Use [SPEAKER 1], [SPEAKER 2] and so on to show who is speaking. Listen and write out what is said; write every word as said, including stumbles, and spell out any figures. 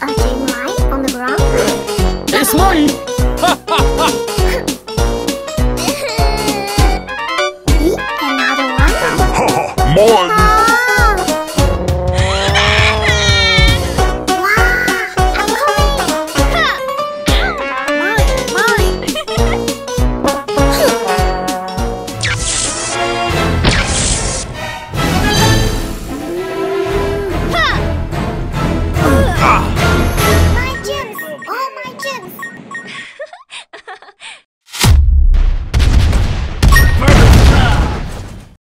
[SPEAKER 1] A Gemini on the ground.
[SPEAKER 2] It's mine!
[SPEAKER 1] Another one.
[SPEAKER 3] Haha, mine!